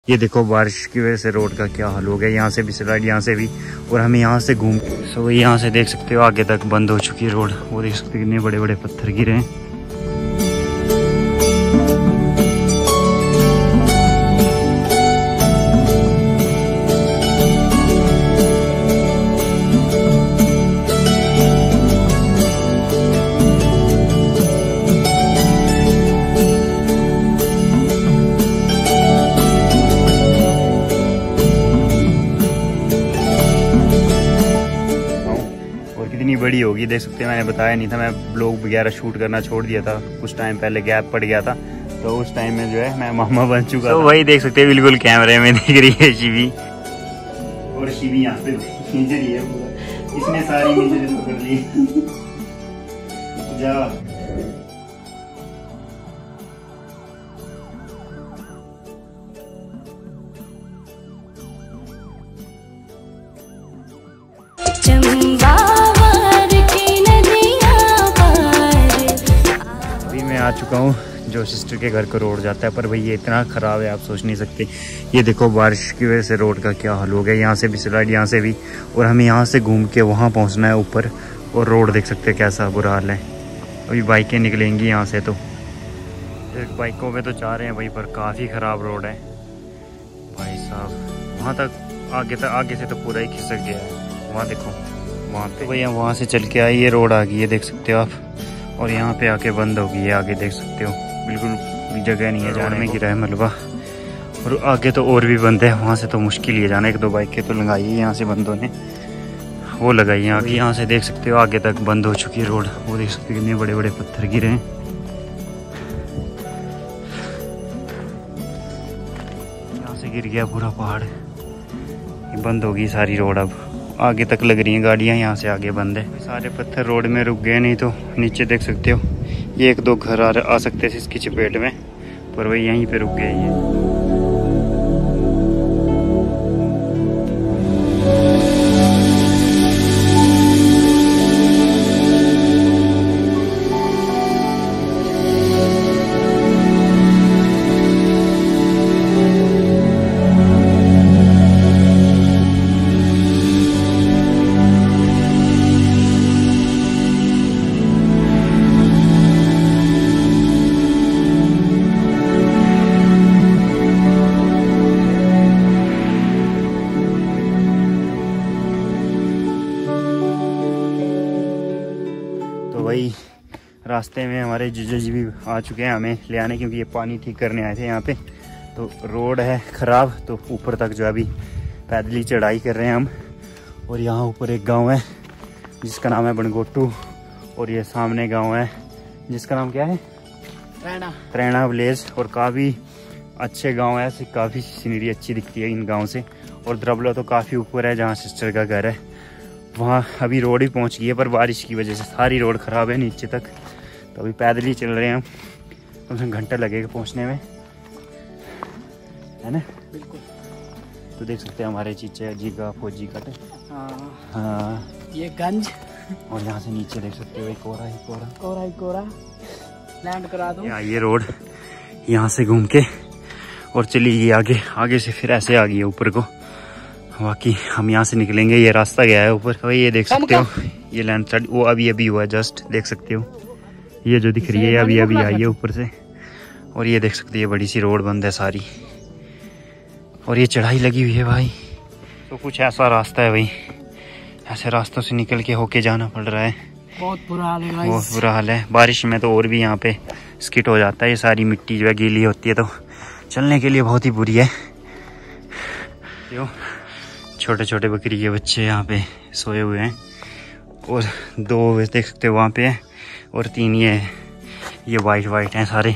ये देखो बारिश की वजह से रोड का क्या हाल हो गया। यहाँ से भी स्लाइड, यहाँ से भी, और हमें यहाँ से घूम सो यहाँ से देख सकते हो आगे तक बंद हो चुकी है रोड। वो देख सकते हो कितने बड़े बड़े पत्थर गिरे हैं। कितनी बड़ी होगी देख सकते हैं। मैंने बताया नहीं था, मैं ब्लॉग वगैरह शूट करना छोड़ दिया था, कुछ टाइम पहले गैप पड़ गया था, तो उस टाइम में जो है मैं मामा बन चुका था। वही देख सकते हैं बिल्कुल कैमरे में दिख रही है शिवी, और शिवी यहाँ पे खींच रही है पूरा, इसने सारी नीचे पकड़ ली। जा आ चुका हूँ जो सिस्टर के घर को रोड जाता है, पर भाई ये इतना ख़राब है आप सोच नहीं सकते। ये देखो बारिश की वजह से रोड का क्या हाल हो गया। यहाँ से भी स्लाइड, यहाँ से भी, और हमें यहाँ से घूम के वहाँ पहुँचना है ऊपर, और रोड देख सकते हैं कैसा बुरा हाल है। अभी बाइकें निकलेंगी यहाँ से, तो बाइकों पे तो जा रहे हैं भाई, पर काफ़ी ख़राब रोड है भाई साहब। वहाँ तक आगे से तो पूरा ही खिसक गया है। वहाँ देखो, वहाँ पे भैया वहाँ से चल के आई, ये रोड आ गई है देख सकते हो आप, और यहाँ पे आके बंद हो गई है। आगे देख सकते हो बिल्कुल जगह नहीं है जाने में, गिरा है मलबा, और आगे तो और भी बंद है। वहाँ से तो मुश्किल ही है जाना। एक दो बाइकें तो लगाई है यहाँ से बंदों ने, वो लगाई है आगे। यहाँ से देख सकते हो आगे तक बंद हो चुकी है रोड। वो देख सकते हो कितने बड़े बड़े पत्थर गिरे हैं। यहाँ से गिर गया पूरा पहाड़, ये बंद होगी सारी रोड। अब आगे तक लग रही हैं गाड़ियाँ, यहाँ से आगे बंद है। सारे पत्थर रोड में रुक गए, नहीं तो नीचे देख सकते हो ये एक दो घर आ सकते थे इसकी चपेट में, पर वही यहीं पे रुक गए ये। वही रास्ते में हमारे जीजा जी भी आ चुके हैं हमें ले आने, क्योंकि ये पानी ठीक करने आए थे यहाँ पे। तो रोड है ख़राब, तो ऊपर तक जो अभी पैदली चढ़ाई कर रहे हैं हम। और यहाँ ऊपर एक गांव है जिसका नाम है बनगोटू, और ये सामने गांव है जिसका नाम क्या है, त्रेणा विलेज। और काफ़ी अच्छे गाँव है, काफ़ी सीनरी अच्छी दिखती है इन गाँव से। और द्रबला तो काफ़ी ऊपर है जहाँ सिस्टर का घर है, वहाँ अभी रोड ही पहुँच गई है, पर बारिश की वजह से सारी रोड ख़राब है नीचे तक। तो अभी पैदल ही चल रहे हैं हम, कम से कम घंटा लगेगा पहुँचने में, है ना। बिल्कुल। तो देख सकते हैं हमारे चीचे जी का फौजी कट। हाँ ये गंज, और यहाँ से नीचे देख सकते हो एक कोरा लैंड करा दो। ये रोड यहाँ से घूम के और चली गई आगे से फिर ऐसे आ गई है ऊपर को। बाकी हम यहाँ से निकलेंगे, ये रास्ता गया है ऊपर। तो ये देख सकते हो ये लैंड स्लाइड वो अभी हुआ जस्ट, देख सकते हो ये जो दिख रही है अभी आई है ऊपर से। और ये देख सकते हो ये बड़ी सी रोड बंद है सारी, और ये चढ़ाई लगी हुई है भाई। तो कुछ ऐसा रास्ता है भाई, ऐसे रास्तों से निकल के होके जाना पड़ रहा है। बहुत बुरा हाल है, बहुत बुरा हाल है। बारिश में तो और भी यहाँ पे स्किट हो जाता है, ये सारी मिट्टी जो है गीली होती है, तो चलने के लिए बहुत ही बुरी है। छोटे छोटे बकरी के बच्चे यहाँ पे सोए हुए हैं, और दो देख सकते हो वहाँ पे है, और तीन ये वाइट हैं सारे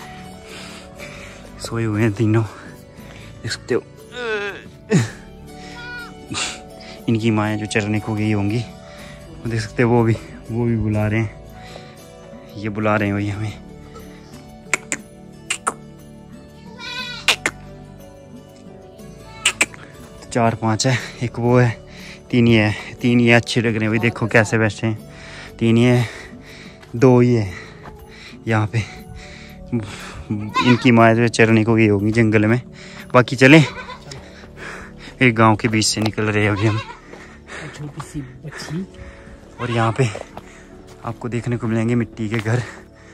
सोए हुए हैं तीनों, देख सकते हो। इनकी माएँ जो चरने को गई होंगी, वो देख सकते हो वो भी बुला रहे हैं, ये बुला रहे हैं वही हमें। तो 4-5 है, एक वो है, तीन ये अच्छे लग रहे हैं भाई, देखो कैसे बैठे हैं। तीन ये, दो ये यहाँ पे, इनकी माँ जो चरने को गई होगी जंगल में, बाकी चले, एक गांव के बीच से निकल रहे हैं अभी हम। छोटी सी बच्ची, और यहाँ पे आपको देखने को मिलेंगे मिट्टी के घर।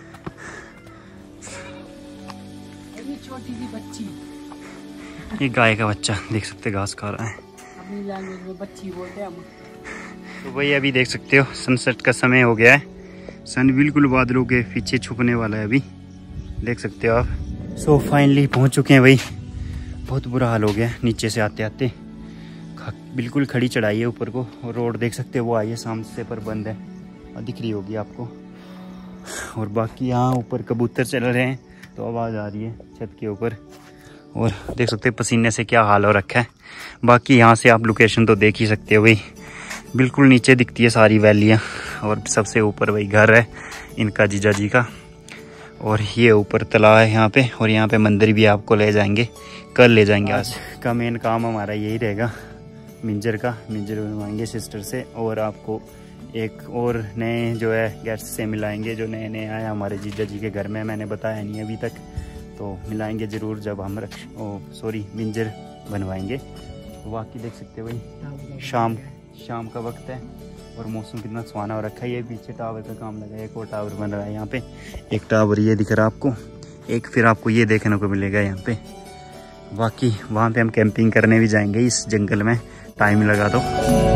छोटी सी बच्ची, ये गाय का बच्चा देख सकते घास खा रहा है। अपनी लैंग्वेज में बच्ची बोलते हैं हम। तो भाई अभी देख सकते हो सनसेट का समय हो गया है। सन बिल्कुल बादलों के पीछे छुपने वाला है अभी, देख सकते हो आप। सो फाइनली पहुंच चुके हैं भाई। बहुत बुरा हाल हो गया है नीचे से आते आते, बिल्कुल खड़ी चढ़ाई है ऊपर को। और रोड देख सकते हो वो आई है सामने से पर बंद है, दिख रही होगी आपको। और बाकी यहाँ ऊपर कबूतर चल रहे हैं तो आवाज़ आ रही है छत के ऊपर। और देख सकते हैं पसीने से क्या हाल हो रखा है। बाकी यहाँ से आप लोकेशन तो देख ही सकते हो भाई, बिल्कुल नीचे दिखती है सारी वैलियाँ। और सबसे ऊपर वही घर है इनका, जीजा जी का। और ये ऊपर तालाब है यहाँ पे। और यहाँ पे मंदिर भी आपको ले जाएंगे, कल ले जाएंगे। आज का मेन काम हमारा यही रहेगा, मिंजर बनवाएंगे सिस्टर से। और आपको एक और नए जो है गेस्ट से मिलाएंगे जो नए नए आए हमारे जीजा जी के घर में। मैंने बताया नहीं अभी तक, तो मिलाएंगे ज़रूर जब हम मिंजर बनवाएंगे। बाकी देख सकते हो भाई शाम का वक्त है और मौसम कितना सुहाना हो रखा है। ये पीछे टावर का काम लगा है, एक और टावर बन रहा है यहाँ पे। एक टावर ये दिख रहा है आपको, एक फिर आपको ये देखने को मिलेगा यहाँ पे। बाकी वहाँ पे हम कैंपिंग करने भी जाएंगे इस जंगल में, टाइम लगा दो।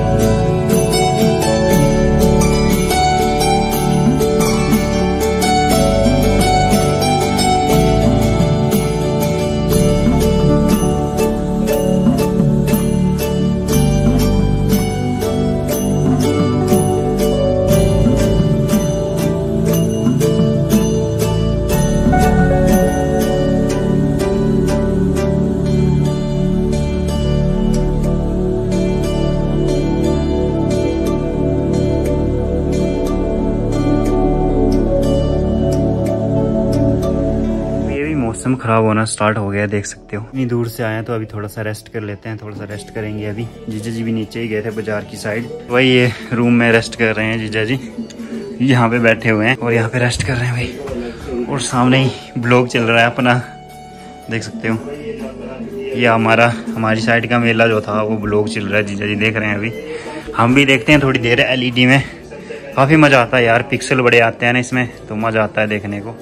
मौसम ख़राब होना स्टार्ट हो गया है, देख सकते हो। इतनी दूर से आए हैं तो अभी थोड़ा सा रेस्ट कर लेते हैं, थोड़ा सा रेस्ट करेंगे अभी। जीजा जी भी नीचे ही गए थे बाजार की साइड, वही ये रूम में रेस्ट कर रहे हैं जीजा जी, यहाँ पे बैठे हुए हैं और यहाँ पे रेस्ट कर रहे हैं भाई। और सामने ही ब्लॉग चल रहा है अपना, देख सकते हो। ये हमारी साइड का मेला जो था वो ब्लॉग चल रहा है, जीजा जी देख रहे हैं अभी। हम भी देखते हैं थोड़ी देर LED में, काफ़ी मज़ा आता है यार, पिक्सल बड़े आते हैं ना इसमें तो मज़ा आता है देखने को।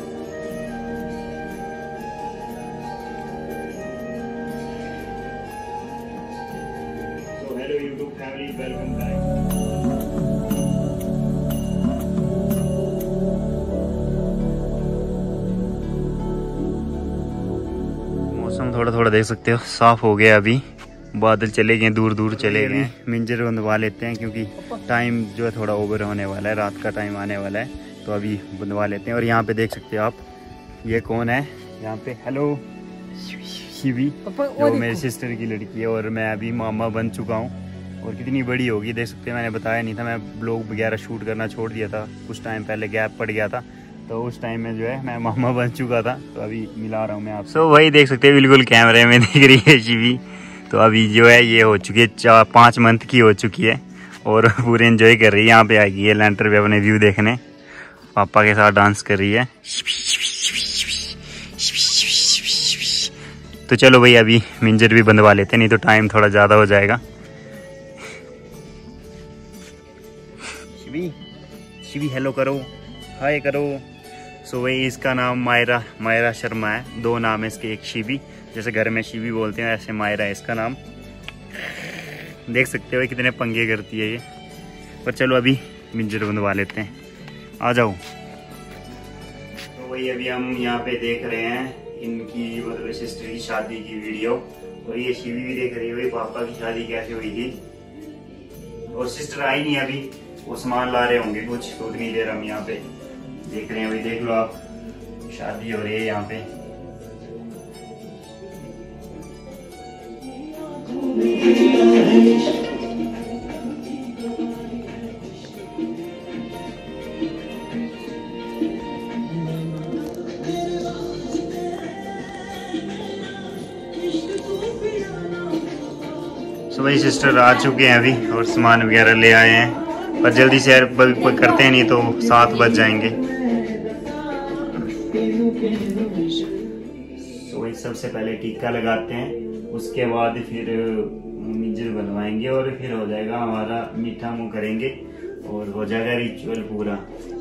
मौसम थोड़ा देख सकते हो साफ हो गया अभी, बादल चले गए, दूर चले गए। मिंजर बंधवा लेते हैं क्योंकि टाइम जो है थोड़ा ओवर होने वाला है, रात का टाइम आने वाला है, तो अभी बंधवा लेते हैं। और यहाँ पे देख सकते हो आप, ये कौन है यहाँ पे, हेलो शिवी, जो मेरी सिस्टर की लड़की है। और मैं अभी मामा बन चुका हूँ और कितनी बड़ी होगी देख सकते हैं। मैंने बताया नहीं था, मैं ब्लॉग वगैरह शूट करना छोड़ दिया था, कुछ टाइम पहले गैप पड़ गया था, तो उस टाइम में जो है मैं मामा बन चुका था, तो अभी मिला रहा हूँ मैं आपसे। तो वही देख सकते हैं बिल्कुल कैमरे में दिख रही है शिवी। तो अभी जो है ये हो चुकी है 5 मंथ की हो चुकी है और पूरे एंजॉय कर रही है। यहाँ पे आएगी है लैंटर पे अपने व्यू देखने, पापा के साथ डांस कर रही है। तो चलो भाई अभी मिंजर भी बंधवा लेते हैं, नहीं तो टाइम थोड़ा ज़्यादा हो जाएगा। शिवी हेलो करो, हाय करो। सो वही इसका नाम मायरा शर्मा है, 2 नाम है इसके, एक शिवी, जैसे घर में शिवी बोलते हैं ऐसे मायरा है इसका नाम। देख सकते हो कितने पंगे करती है ये। पर चलो अभी मिंजर बंधवा लेते हैं, आ जाओ। तो वही अभी हम यहाँ पे देख रहे हैं इनकी मतलब सिस्टर की शादी की वीडियो, और ये शिवी भी देख रही है भाई पापा की शादी कैसे हुई थी। और सिस्टर आई नहीं अभी, वो सामान ला रहे होंगे कुछ, तो उतनी देर हम यहाँ पे देख रहे हैं। अभी देख लो आप, शादी हो रही है यहाँ पे। तो भाई सिस्टर आ चुके हैं अभी और सामान वगैरह ले आए हैं, पर जल्दी से करते हैं नहीं तो 7 बज जाएंगे। तो वही सबसे पहले टीका लगाते हैं उसके बाद फिर मिंजर बनवाएंगे और फिर हो जाएगा हमारा मीठा मुंह करेंगे और हो जाएगा रिचुअल पूरा।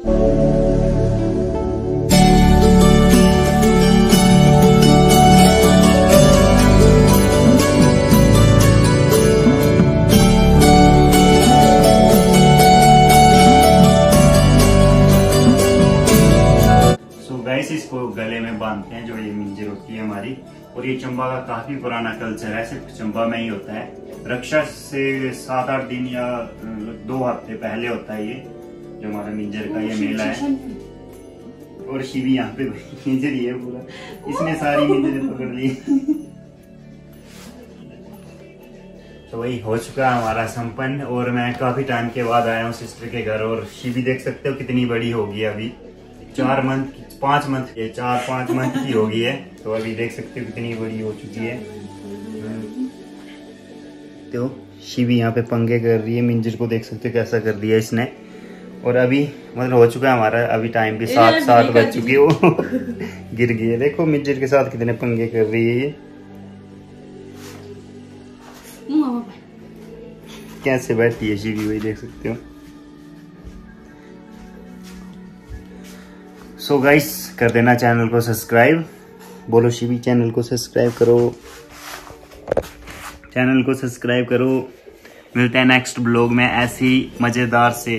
इसको गले में बांधते हैं जो ये मिंजर होती है हमारी। और ये चंबा का काफी पुराना कल्चर है, सिर्फ चंबा में ही होता है। रक्षा से 7-8 दिन या 2 हफ्ते पहले होता है ये जो हमारा मिंजर का ये मेला है। और शिवी यहाँ पे मिंजर ही है पूरा, इसने सारी मिंजर पकड़ ली। तो वही हो चुका है हमारा संपन्न। और मैं काफी टाइम के बाद आया हूँ सिस्टर के घर। और शिवी देख सकते हो कितनी बड़ी होगी अभी, 4-5 मंथ की होगी है। तो अभी देख सकते हो कितनी बड़ी हो चुकी है। तो शिवी यहाँ पे पंगे कर रही है, मिंजर को देख सकते हो कैसा कर दिया इसने। और अभी मतलब हो चुका है हमारा, अभी टाइम भी 7 बज चुकी है। वो गिर गई है, देखो मिंजर के साथ कितने पंगे कर रही है ये। कैसे बैठी है शिवी, वही देख सकते हो। सो गाइस, कर देना चैनल को सब्सक्राइब। बोलो शिवी, चैनल को सब्सक्राइब करो, चैनल को सब्सक्राइब करो। मिलते हैं नेक्स्ट ब्लॉग में ऐसी मजेदार से।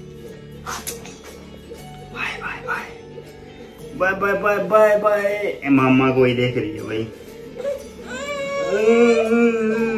Bye bye bye bye bye bye bye. मामा को ही देख रही है भाई।